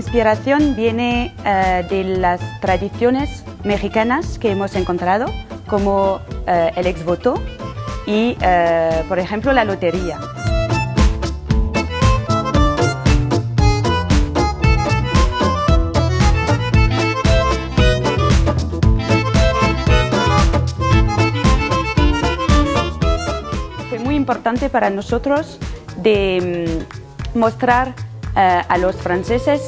inspiración viene de las tradiciones mexicanas que hemos encontrado, como el exvoto y, por ejemplo, la lotería. Fue muy importante para nosotros de mostrar a los franceses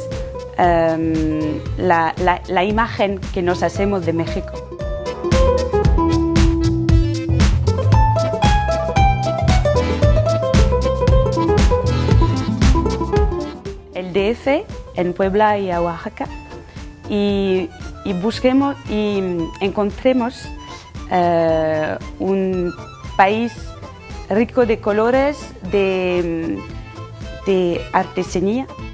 la imagen que nos hacemos de México. El DF, en Puebla y Oaxaca, y busquemos y encontremos un país rico de colores, de artesanía.